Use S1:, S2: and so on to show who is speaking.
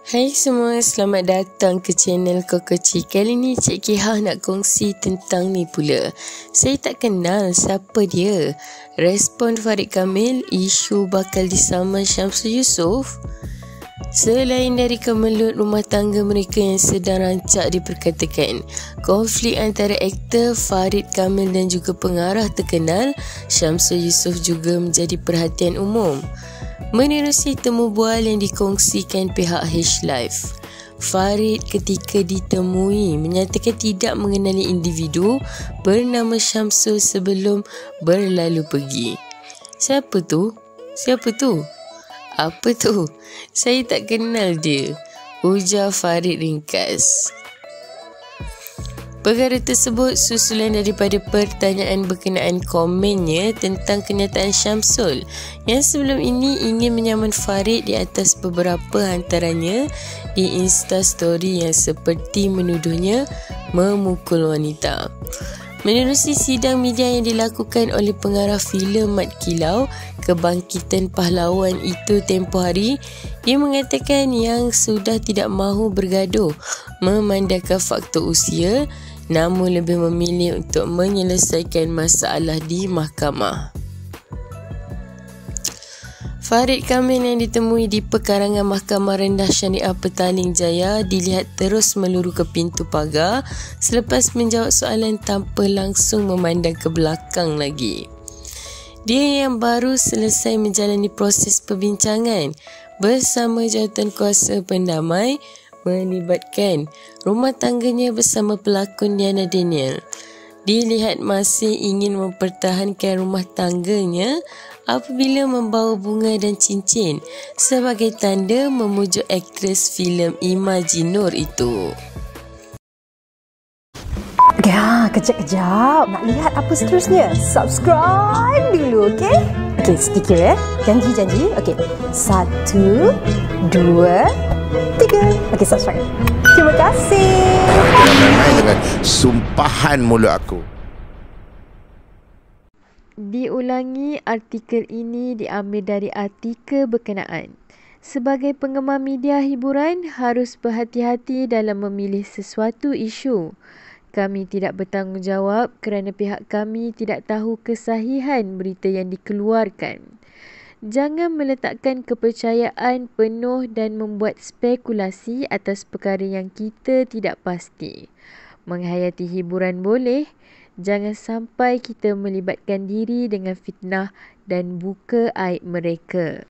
S1: Hai semua, selamat datang ke channel Kokoci. Kali ni Cik Kiha nak kongsi tentang ni pula. Saya tak kenal siapa dia. Respon Farid Kamil, isu bakal disaman Syamsul Yusof. Selain dari kemelut rumah tangga mereka yang sedang rancak diperkatakan, konflik antara aktor Farid Kamil dan juga pengarah terkenal Syamsul Yusof juga menjadi perhatian umum. Menerusi temu bual yang dikongsikan pihak H-Live, Farid ketika ditemui menyatakan tidak mengenali individu bernama Syamsul sebelum berlalu pergi. Siapa tu? Siapa tu? Apa tu? Saya tak kenal dia, ujar Farid ringkas. Perkara tersebut susulan daripada pertanyaan berkenaan komennya tentang kenyataan Syamsul yang sebelum ini ingin menyaman Farid di atas beberapa hantarannya di Instastory yang seperti menuduhnya memukul wanita. Menerusi sidang media yang dilakukan oleh pengarah filem Mat Kilau Kebangkitan Pahlawan itu tempoh hari, dia mengatakan yang sudah tidak mahu bergaduh memandangkan faktor usia, namun lebih memilih untuk menyelesaikan masalah di mahkamah. Farid Kamil yang ditemui di pekarangan Mahkamah Rendah Syariah Petaling Jaya dilihat terus meluru ke pintu pagar selepas menjawab soalan tanpa langsung memandang ke belakang lagi. Dia yang baru selesai menjalani proses perbincangan bersama jawatankuasa pendamai melibatkan rumah tangganya bersama pelakon Diana Daniel. Dilihat masih ingin mempertahankan rumah tangganya apabila membawa bunga dan cincin sebagai tanda memujuk aktris filem Imajinur itu.
S2: Ya, kejap-kejap. Nak lihat apa seterusnya? Subscribe dulu, okey? Okey, sedikit ya. Janji. Okey. 1, 2, 3. Okey, subscribe. Terima kasih.
S3: Jangan main-main dengan sumpahan mulut aku.
S4: Diulangi, artikel ini diambil dari artikel berkenaan. Sebagai penggemar media hiburan, harus berhati-hati dalam memilih sesuatu isu. Kami tidak bertanggungjawab kerana pihak kami tidak tahu kesahihan berita yang dikeluarkan. Jangan meletakkan kepercayaan penuh dan membuat spekulasi atas perkara yang kita tidak pasti. Menghayati hiburan boleh, jangan sampai kita melibatkan diri dengan fitnah dan buka aib mereka.